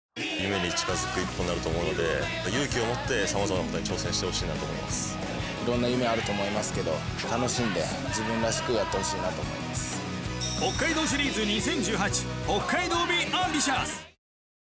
夢に近づく一歩になると思うので、勇気を持ってさまざまなことに挑戦してほしいなと思います。 いろんな夢あると思いますけど、楽しんで自分らしくやってほしいなと思います。 北海道シリーズ2018北海道ビーアンビシャス。